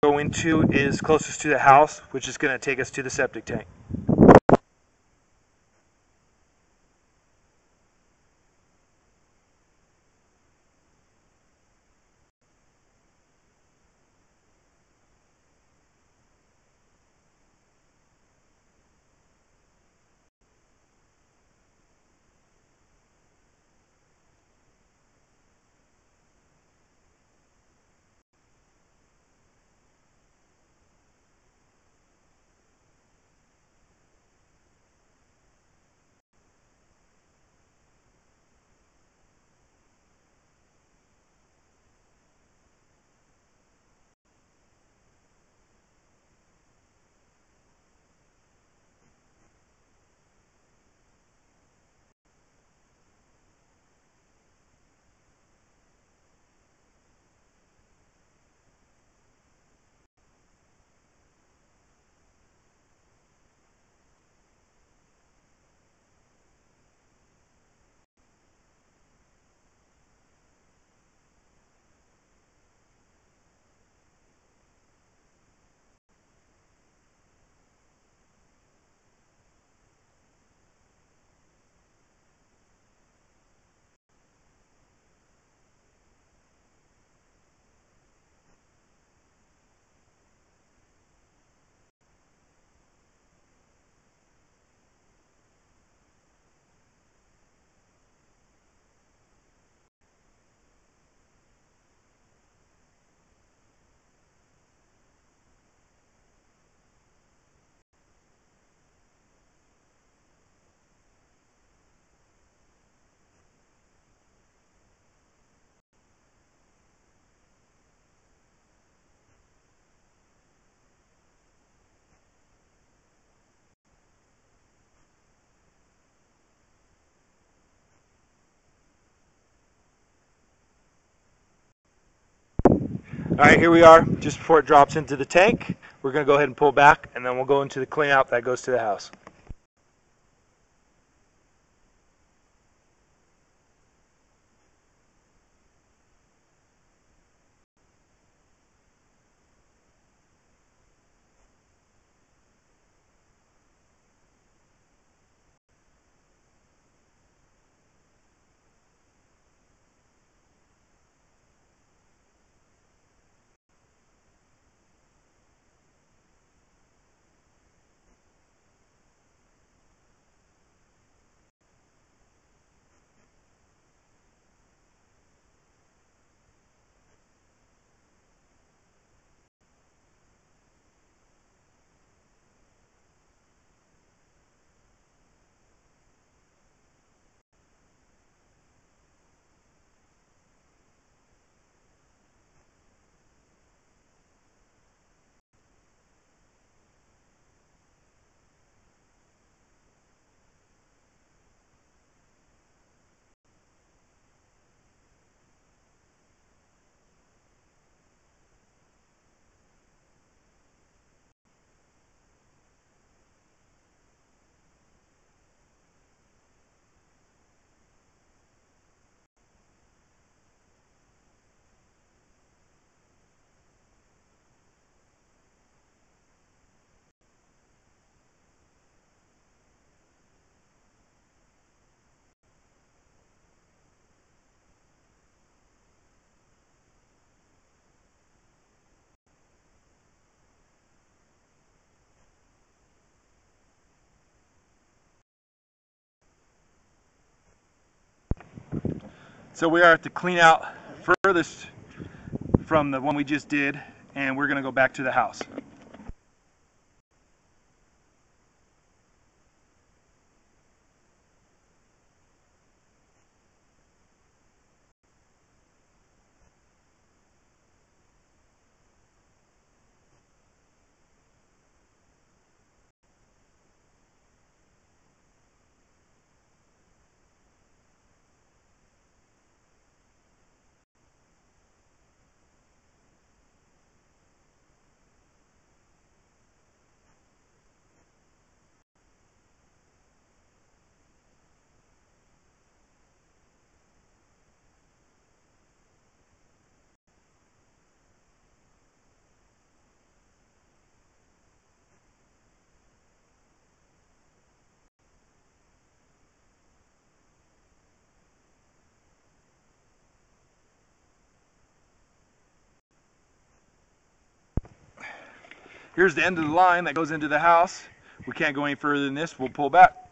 go into is closest to the house, which is going to take us to the septic tank. All right, here we are, just before it drops into the tank. We're going to go ahead and pull back, and then we'll go into the clean out that goes to the house. So we are at the clean out furthest from the one we just did, and we're going to go back to the house. Here's the end of the line that goes into the house. We can't go any further than this. We'll pull back.